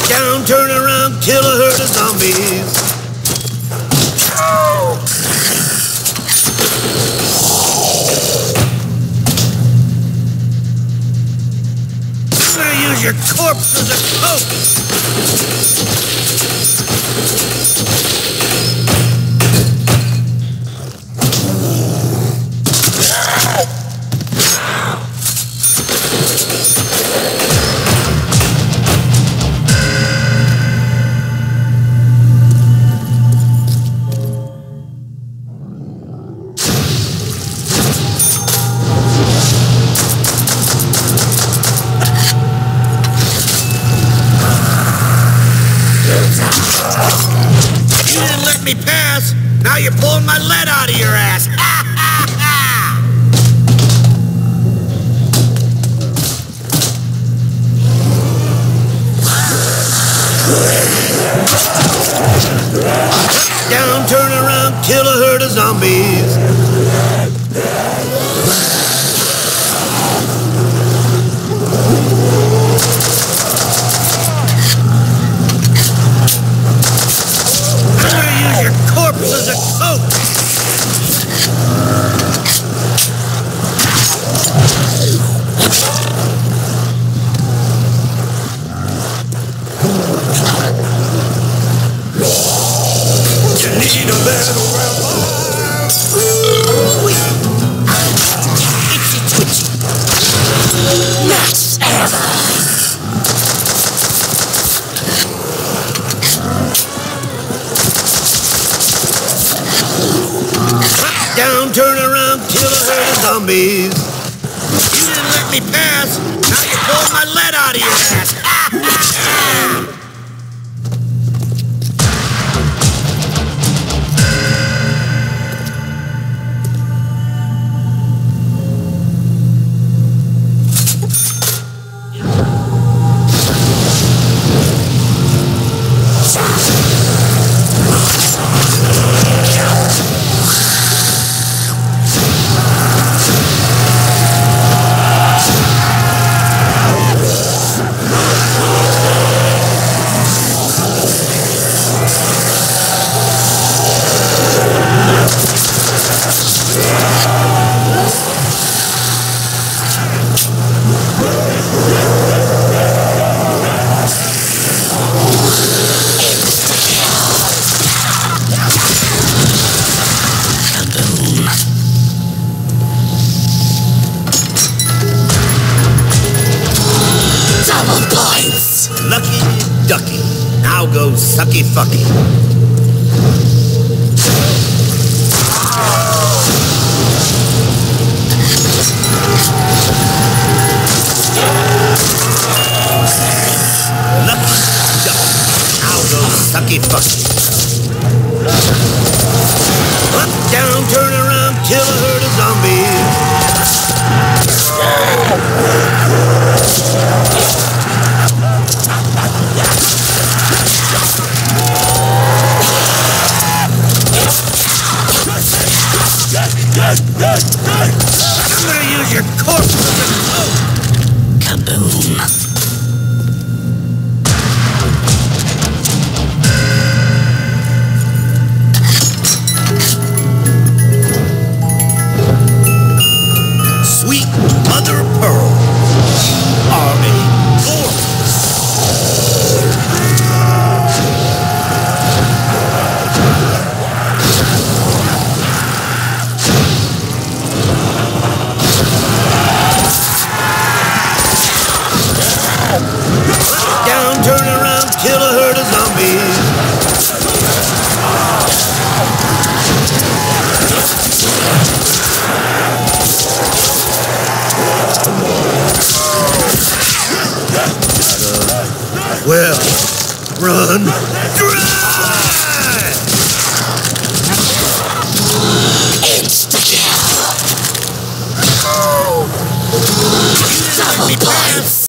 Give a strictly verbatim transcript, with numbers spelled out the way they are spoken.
Down, turn around, kill a herd of zombies. I'm gonna use your corpse as a coat. You didn't let me pass. Now you're pulling my lead out of your ass. Ha ha ha! Down, turn around, kill a herd of zombies. Your corpse is a coat! You need a battle round. Itchy twitchy. Max ever. Down, turn around, kill a herd of zombies. You didn't let me pass. Now you're pulling my lead out of your ass. Lucky ducky. Now go sucky fucky. Lucky ducky. Now go sucky fucky. Up, down, turn around, kill a herd of zombies. I'm gonna use your corpse as a coat. Kaboom. Sweet mother of pearl, you are a corpse. Down, turn around, kill a herd of zombies. Well, run, drive! Insta-kill! Double points!